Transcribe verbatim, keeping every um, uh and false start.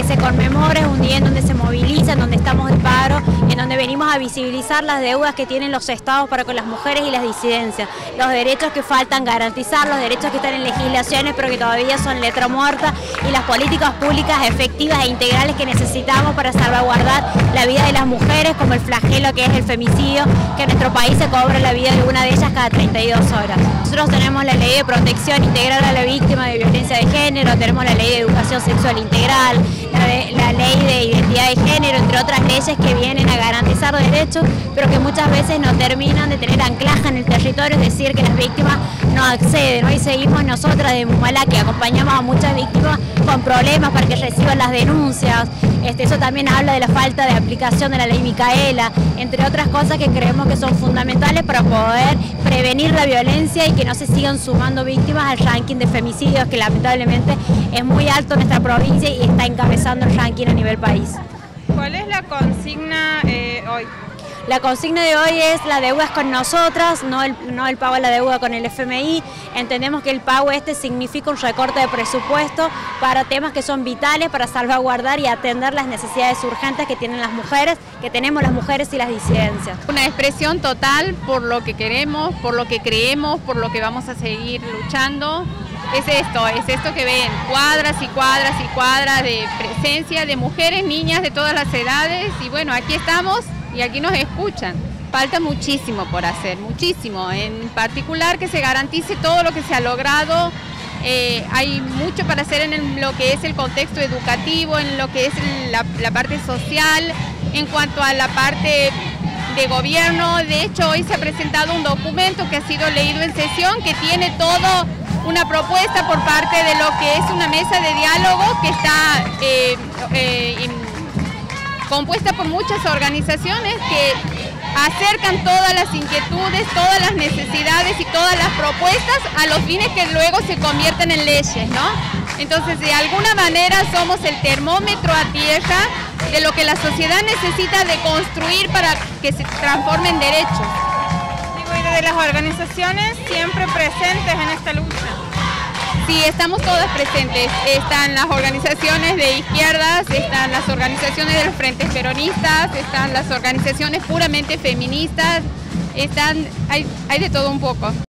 que se conmemora, es un día en donde se moviliza, en donde estamos en paro, en donde venimos a visibilizar las deudas que tienen los estados para con las mujeres y las disidencias, los derechos que faltan garantizar, los derechos que están en legislaciones pero que todavía son letra muerta, y las políticas públicas efectivas e integrales que necesitamos para salvaguardar la vida de las mujeres, como el flagelo que es el femicidio, que en nuestro país se cobra la vida de una de ellas cada treinta y dos horas. Nosotros tenemos la ley de protección integral a la víctima de violencia de género, tenemos la ley de educación sexual integral, la, de, la ley de identidad de género, entre otras leyes que vienen a garantizar derechos, pero que muchas veces no terminan de tener anclaje en el territorio, es decir, que las víctimas no acceden. Hoy seguimos nosotras de Mumala, que acompañamos a muchas víctimas con problemas para que reciban las denuncias. Este, eso también habla de la falta de aplicación de la ley Micaela, entre otras cosas que creemos que son fundamentales para poder prevenir la violencia y que no se sigan sumando víctimas al ranking de femicidios, que lamentablemente es muy alto en nuestra provincia y está encabezando el ranking a nivel país. ¿Cuál es la consigna eh, hoy? La consigna de hoy es: la deuda es con nosotras, no el, no el pago de la deuda con el F M I. Entendemos que el pago este significa un recorte de presupuesto para temas que son vitales para salvaguardar y atender las necesidades urgentes que tienen las mujeres, que tenemos las mujeres y las disidencias. Una expresión total por lo que queremos, por lo que creemos, por lo que vamos a seguir luchando. Es esto, es esto que ven, cuadras y cuadras y cuadras de presencia de mujeres, niñas de todas las edades, y bueno, aquí estamos y aquí nos escuchan. Falta muchísimo por hacer, muchísimo, en particular que se garantice todo lo que se ha logrado. Eh, hay mucho para hacer en el, lo que es el contexto educativo, en lo que es la, la parte social, en cuanto a la parte de gobierno. De hecho, hoy se ha presentado un documento que ha sido leído en sesión, que tiene todo una propuesta por parte de lo que es una mesa de diálogo que está eh, eh, compuesta por muchas organizaciones que acercan todas las inquietudes, todas las necesidades y todas las propuestas a los fines que luego se convierten en leyes, ¿no? Entonces, de alguna manera somos el termómetro a tierra de lo que la sociedad necesita de construir para que se transforme en derechos. Digo, y desde las organizaciones siempre presentes en esta lucha. Sí, estamos todas presentes. Están las organizaciones de izquierdas, están las organizaciones de los frentes peronistas, están las organizaciones puramente feministas, están, hay, hay de todo un poco.